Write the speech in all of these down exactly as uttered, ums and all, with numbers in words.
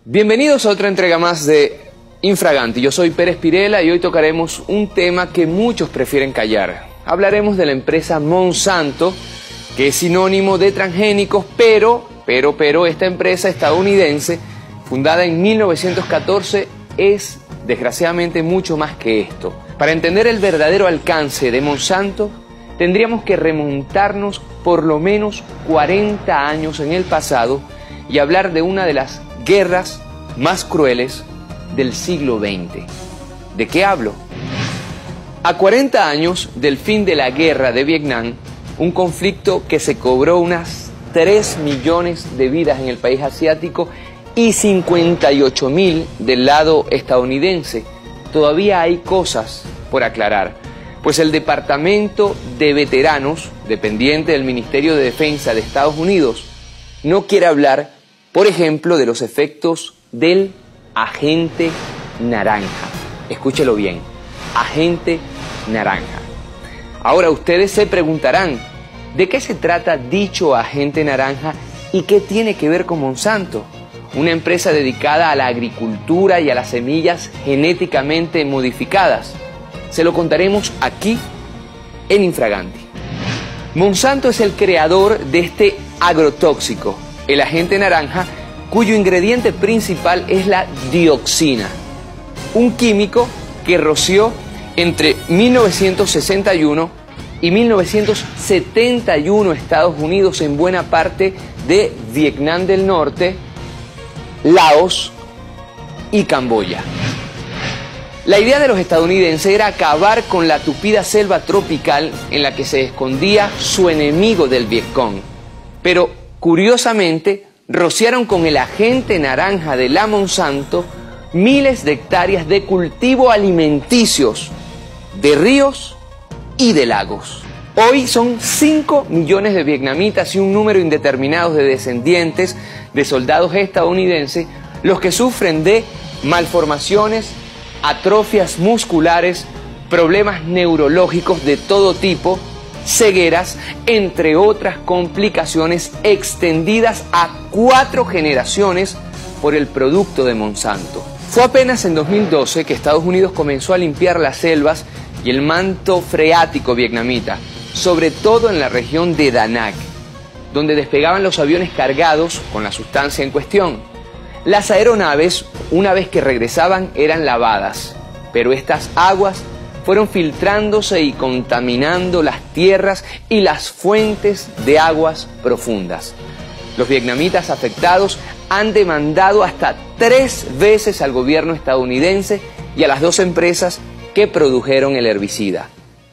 Bienvenidos a otra entrega más de Infraganti. Yo soy Pérez Pirela y hoy tocaremos un tema que muchos prefieren callar. Hablaremos de la empresa Monsanto, que es sinónimo de transgénicos, pero, pero, pero esta empresa estadounidense, fundada en mil novecientos catorce, es desgraciadamente mucho más que esto. Para entender el verdadero alcance de Monsanto, tendríamos que remontarnos por lo menos cuarenta años en el pasado y hablar de una de las guerras más crueles del siglo veinte. ¿De qué hablo? A cuarenta años del fin de la guerra de Vietnam, un conflicto que se cobró unas tres millones de vidas en el país asiático y cincuenta y ocho mil del lado estadounidense, todavía hay cosas por aclarar, pues el Departamento de Veteranos, dependiente del Ministerio de Defensa de Estados Unidos, no quiere hablar, por ejemplo, de los efectos del agente naranja. Escúchelo bien, agente naranja. Ahora ustedes se preguntarán, ¿de qué se trata dicho agente naranja y qué tiene que ver con Monsanto? Una empresa dedicada a la agricultura y a las semillas genéticamente modificadas. Se lo contaremos aquí en Infraganti. Monsanto es el creador de este agrotóxico, el agente naranja, cuyo ingrediente principal es la dioxina, un químico que roció entre mil novecientos sesenta y uno y mil novecientos setenta y uno Estados Unidos en buena parte de Vietnam del Norte, Laos y Camboya. La idea de los estadounidenses era acabar con la tupida selva tropical en la que se escondía su enemigo del Vietcong. Pero, curiosamente, rociaron con el agente naranja de la Monsanto miles de hectáreas de cultivo alimenticios, de ríos y de lagos. Hoy son cinco millones de vietnamitas y un número indeterminado de descendientes de soldados estadounidenses los que sufren de malformaciones, atrofias musculares, problemas neurológicos de todo tipo, cegueras, entre otras complicaciones extendidas a cuatro generaciones por el producto de Monsanto. Fue apenas en dos mil doce que Estados Unidos comenzó a limpiar las selvas y el manto freático vietnamita, sobre todo en la región de Da Nang, donde despegaban los aviones cargados con la sustancia en cuestión. Las aeronaves, una vez que regresaban, eran lavadas, pero estas aguas fueron filtrándose y contaminando las tierras y las fuentes de aguas profundas. Los vietnamitas afectados han demandado hasta tres veces al gobierno estadounidense y a las dos empresas que produjeron el herbicida,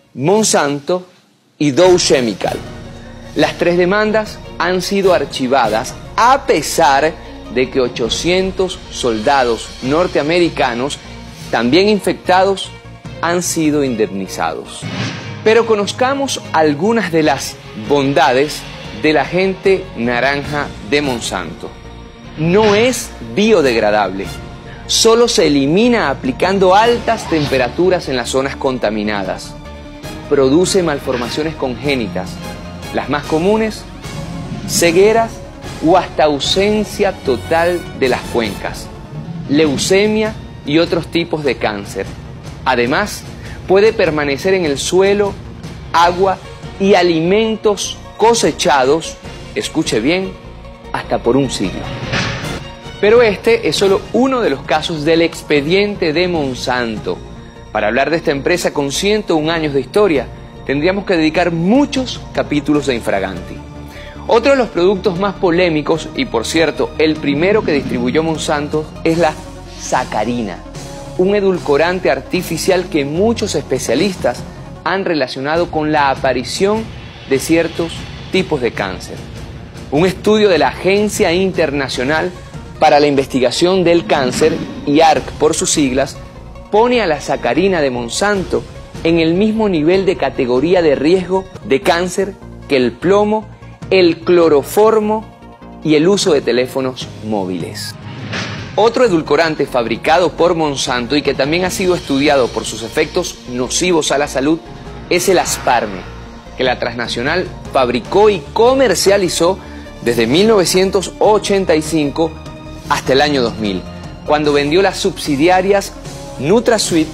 Monsanto y Dow Chemical. Las tres demandas han sido archivadas a pesar de que ochocientos soldados norteamericanos, también infectados, han sido indemnizados. Pero conozcamos algunas de las bondades del agente naranja de Monsanto. No es biodegradable, solo se elimina aplicando altas temperaturas en las zonas contaminadas. Produce malformaciones congénitas, las más comunes, cegueras o hasta ausencia total de las cuencas, leucemia y otros tipos de cáncer. Además, puede permanecer en el suelo, agua y alimentos cosechados, escuche bien, hasta por un siglo. Pero este es solo uno de los casos del expediente de Monsanto. Para hablar de esta empresa con ciento un años de historia, tendríamos que dedicar muchos capítulos de Infraganti. Otro de los productos más polémicos, y por cierto, el primero que distribuyó Monsanto, es la sacarina, un edulcorante artificial que muchos especialistas han relacionado con la aparición de ciertos tipos de cáncer. Un estudio de la Agencia Internacional para la Investigación del Cáncer, I A R C por sus siglas, pone a la sacarina de Monsanto en el mismo nivel de categoría de riesgo de cáncer que el plomo, el cloroformo y el uso de teléfonos móviles. Otro edulcorante fabricado por Monsanto y que también ha sido estudiado por sus efectos nocivos a la salud es el asparme, que la transnacional fabricó y comercializó desde mil novecientos ochenta y cinco hasta el año dos mil, cuando vendió las subsidiarias NutraSweet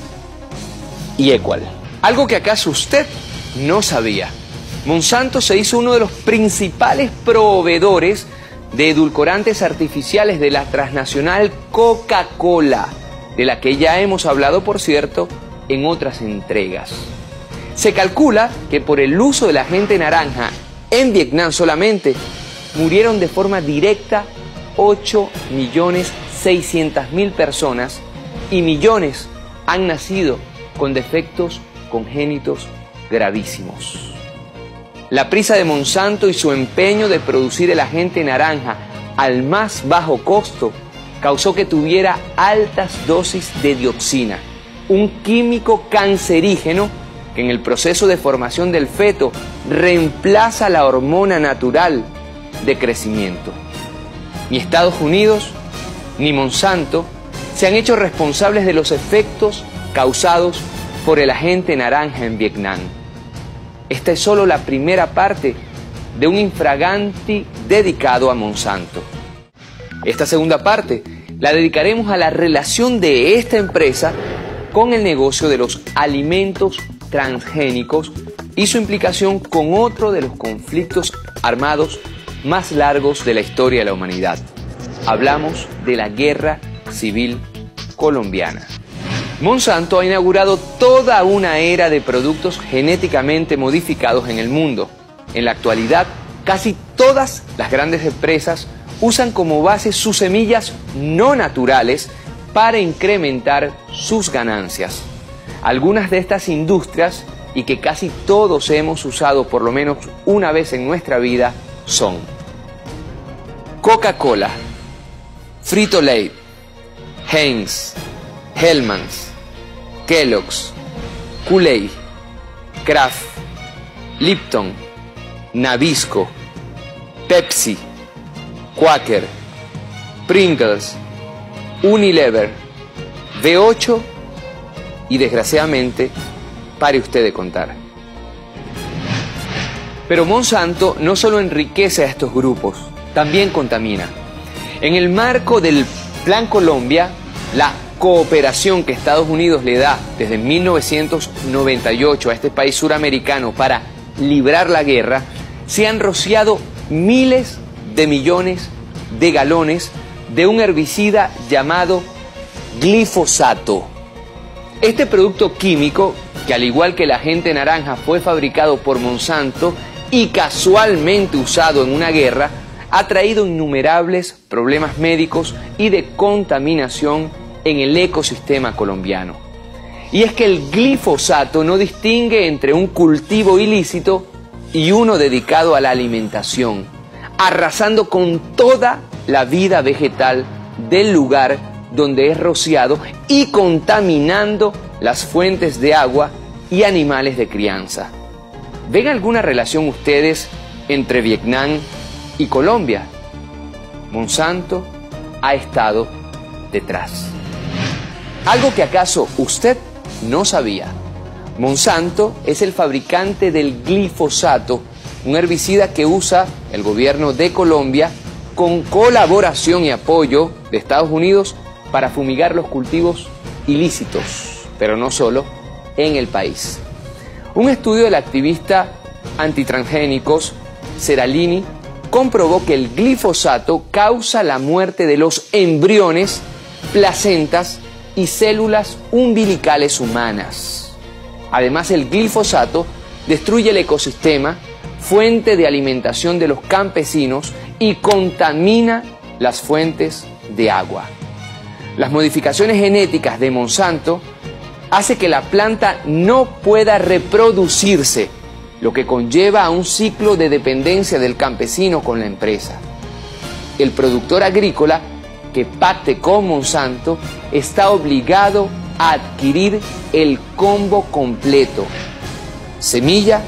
y Equal. Algo que acaso usted no sabía. Monsanto se hizo uno de los principales proveedores de edulcorantes artificiales de la transnacional Coca-Cola, de la que ya hemos hablado, por cierto, en otras entregas. Se calcula que por el uso del agente naranja en Vietnam solamente murieron de forma directa ocho millones seiscientas mil personas y millones han nacido con defectos congénitos gravísimos. La prisa de Monsanto y su empeño de producir el agente naranja al más bajo costo causó que tuviera altas dosis de dioxina, un químico cancerígeno que en el proceso de formación del feto reemplaza la hormona natural de crecimiento. Ni Estados Unidos ni Monsanto se han hecho responsables de los efectos causados por el agente naranja en Vietnam. Esta es solo la primera parte de un infraganti dedicado a Monsanto. Esta segunda parte la dedicaremos a la relación de esta empresa con el negocio de los alimentos transgénicos y su implicación con otro de los conflictos armados más largos de la historia de la humanidad. Hablamos de la Guerra Civil Colombiana. Monsanto ha inaugurado toda una era de productos genéticamente modificados en el mundo. En la actualidad, casi todas las grandes empresas usan como base sus semillas no naturales para incrementar sus ganancias. Algunas de estas industrias, y que casi todos hemos usado por lo menos una vez en nuestra vida, son Coca-Cola, Frito-Lay, Heinz, Hellmann's, Kellogg's, Kool-Aid, Kraft, Lipton, Nabisco, Pepsi, Quaker, Pringles, Unilever, V ocho y desgraciadamente, pare usted de contar. Pero Monsanto no solo enriquece a estos grupos, también contamina. En el marco del Plan Colombia, la cooperación que Estados Unidos le da desde mil novecientos noventa y ocho a este país suramericano para librar la guerra, se han rociado miles de millones de galones de un herbicida llamado glifosato. Este producto químico, que al igual que el agente naranja fue fabricado por Monsanto y casualmente usado en una guerra, ha traído innumerables problemas médicos y de contaminación en el ecosistema colombiano. Y es que el glifosato no distingue entre un cultivo ilícito y uno dedicado a la alimentación, arrasando con toda la vida vegetal del lugar donde es rociado y contaminando las fuentes de agua y animales de crianza. ¿Ven alguna relación ustedes entre Vietnam y Colombia? Monsanto ha estado detrás. Algo que acaso usted no sabía. Monsanto es el fabricante del glifosato, un herbicida que usa el gobierno de Colombia con colaboración y apoyo de Estados Unidos para fumigar los cultivos ilícitos, pero no solo, en el país. Un estudio del activista antitransgénicos Seralini comprobó que el glifosato causa la muerte de los embriones, placentas y células umbilicales humanas. Además, el glifosato destruye el ecosistema, fuente de alimentación de los campesinos, y contamina las fuentes de agua. Las modificaciones genéticas de Monsanto hacen que la planta no pueda reproducirse, lo que conlleva a un ciclo de dependencia del campesino con la empresa. El productor agrícola que pacte con Monsanto está obligado a adquirir el combo completo: semilla,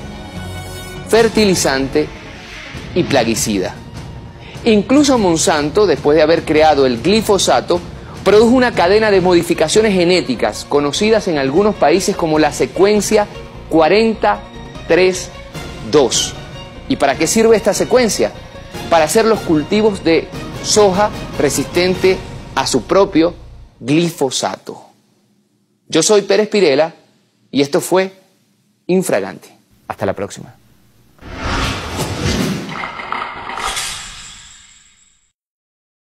fertilizante y plaguicida. Incluso Monsanto, después de haber creado el glifosato, produjo una cadena de modificaciones genéticas conocidas en algunos países como la secuencia cuarenta tres dos. ¿Y para qué sirve esta secuencia? Para hacer los cultivos de soja resistente a su propio glifosato. Yo soy Pérez Pirela y esto fue Infraganti. Hasta la próxima.